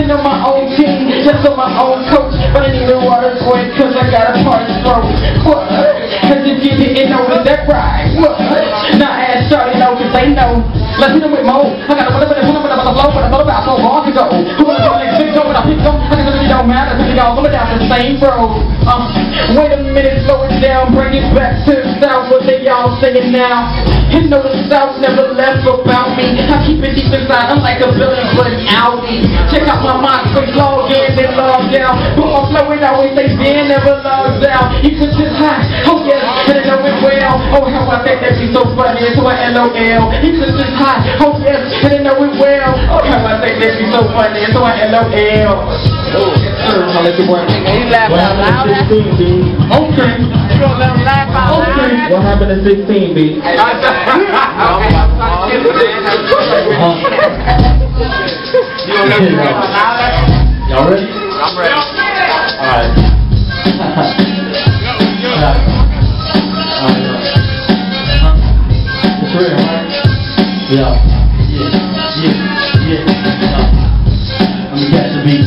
And on my own team, just on my own coach. But I need the water boy, cause I got a party throat. What? Cause if you didn't know, is that right? What? Now ask Shorty, know, cause they know. Let's hit them with more. I got a little bit of fun about the flow, but I thought about so long ago. Who wanna go next big go, but I pick them. I guess it don't matter, cause we all coming down the same road. Wait a minute, slow it down, bring it back to the South, what they all singing now. You know the South never left about me. I keep it deep inside, I'm like a Billy Butt Audi. Check out my MySpace, log in and log out. But my flow, it always stays in, never logs out. You put this high, oh yes, and I know it well. Oh, how I think that be so funny, so I LOL. You put this high, oh yes, and I know it well. Oh, how I think that be so funny, so I LOL. I'll let you work. You laugh out loud? Okay. You gonna let him laugh out loud? Okay. What happened to 16, B? Okay, I'm talking to you, man. You gonna let him laugh out loud? Y'all ready? I'm ready. Alright. It's real, right? Yeah. Let me catch the beat.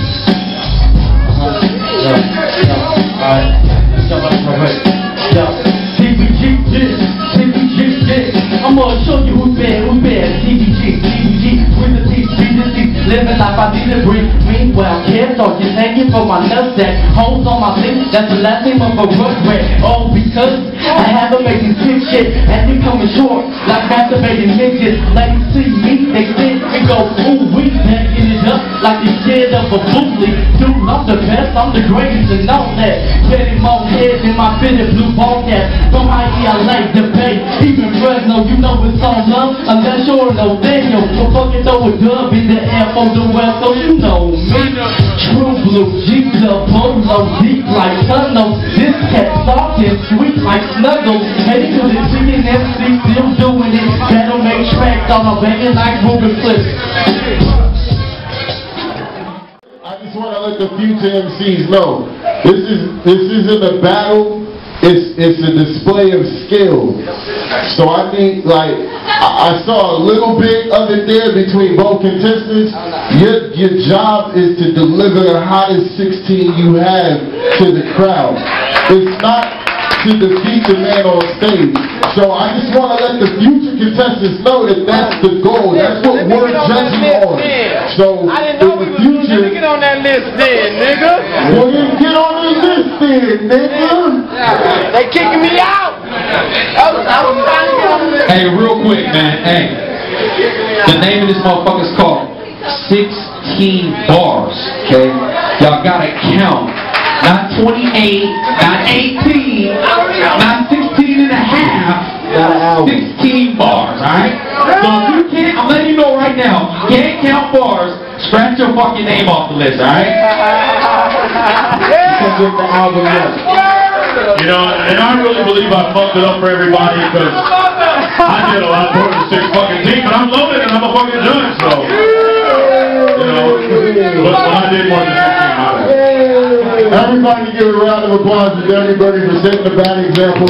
Alright. Jump up real quick. Yo. TBG, I'm gonna show you who's bad. TBG, with the TBG, living life I need to breathe. Meanwhile, kids are just hanging for my nutsack. Holes on my feet, that's the last name of a rugrat. Oh, because I have amazing sick shit, and we coming short like masturbating midgets. Ladies see me, they think we go, ooh, we backing it up like the kid of a bully. Dude, I'm the best, I'm the greatest, and all that. Getting more heads in my fitted blue ball cap. From ID, I like debate. Even Fresno, you know it's all love, unless you're no Daniel. So fucking throw a dub in the air for the well, so you know me. True blue, G-Club, polo, deep like tunnels. This cat soft and sweet like snuggles. Heading to the chicken MC, still doing it. That'll make tracks on a banging like Ruben Flips. I just want to let the future MCs know, this isn't a battle. It's a display of skill. So I think, like, I saw a little bit of it there between both contestants. Your job is to deliver the hottest 16 you have to the crowd. It's not to defeat the man on stage. So I just want to let the future contestants know that that's the goal. That's what we're judging on. So I didn't know we was going to get on that list then, nigga. Well, then get on the list then, nigga. They kicking me out. I was trying to get on the list. Hey, real quick, man. Hey, the name of this motherfucker is called 16 Bars. Okay, y'all gotta count. Not 28, not 18, not 16 and a half. 16 bars, alright? So if you can't, I'm letting you know right now, can't count bars, scratch your fucking name off the list, alright? You can get the album up. You know, and I really believe I fucked it up for everybody because I did a lot more than 6 fucking teams, but I'm loaded and I'm a fucking judge, so. You know, but I did more than 16 miles. Everybody give a round of applause to everybody for setting a bad example.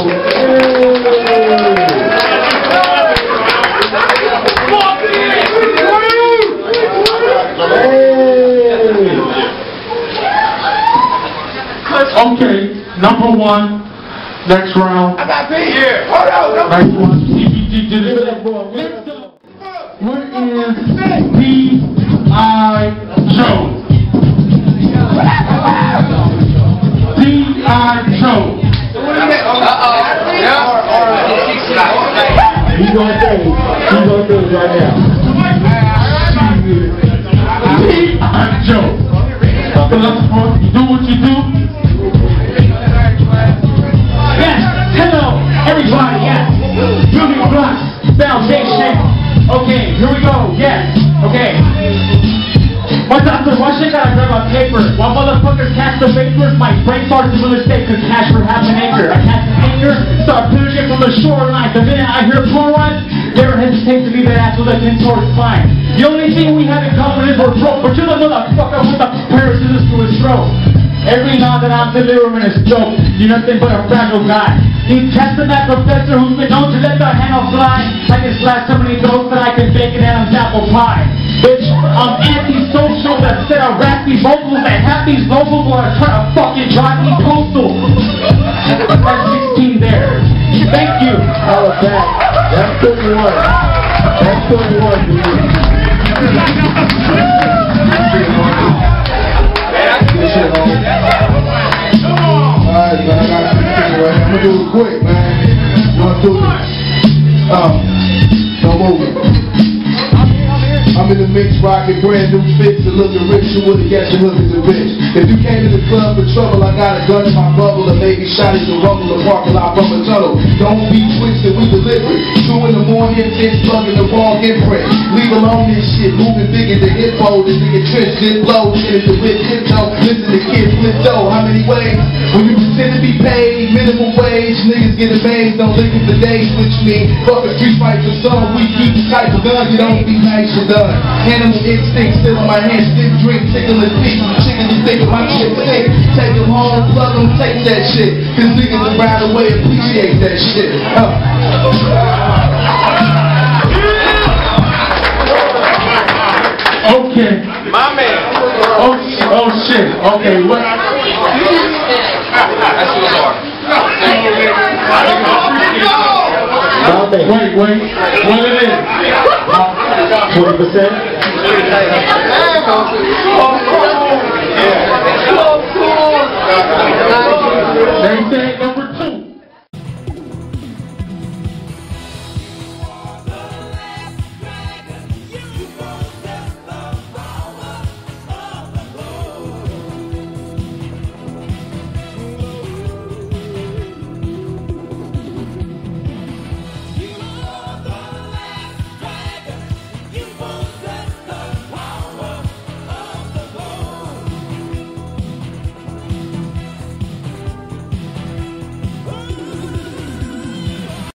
Okay, number 1, next round. I got big here. Hold on. Next one, TBG to the next up. What is P.I. Joe? P.I. Joe. He's on stage right now. P.I. Joe. Do what you do. Yes, hello, everybody, yes. Building blocks, foundation. Okay, here we go, yes, okay. Why shit gotta grab my paper? While motherfuckers catch the vapors, my brain starts to real estate cause cash for half an acre. I catch an anchor, start pillaging from the shoreline. The minute I hear poor rhymes, never hesitate to leave that ass with a contoured spine. The only thing we have in common is we're broke, but you're the motherfucker with the parasites to his throat. Every nod that I'm delivering is dope. You're nothing but a fragile guy. He's testing that professor who's been known to let the handle fly. I can slash so many throats that I can bake an Adam's apple pie. Bitch, I'm antisocial, that said I rap these locals, and half these locals are trying to fucking drive me postal. That's 16 there. Thank you. Oh, that's 31. That's 31 for you. Alright, man, I got 16 right now. I'm gonna do it quick, man. You wanna do this? Don't move it. I'm in the mix, rocking brand new fits and looking rich. You would've guessed your hook is a bitch. If you came to the club for trouble, I got a gun in my bubble, or maybe shot it to rumble the parking lot from a tunnel. Don't be twisted, we deliberate. 2 in the morning, bitch plugging the wrong imprint. Leave alone this shit, moving big in the hip hole. This nigga trench, dip blow, shit the whip, tiptoe. Listen to kids flip dough, how many ways? When you pretend to be paid, minimum wage, niggas get amazed, don't live for days, which mean fuck a street fight for some. We keep the type of gun, you don't be nice, you're done. Animal instinct still on my hands, stiff drink, tickling feet. Chickens is thinking my shit sick. Take them home, plug them, take that shit. Cause niggas around the way appreciate that shit. Okay. My man. Oh shit. Okay, what? That's too hard. Wait. What it is? 20%?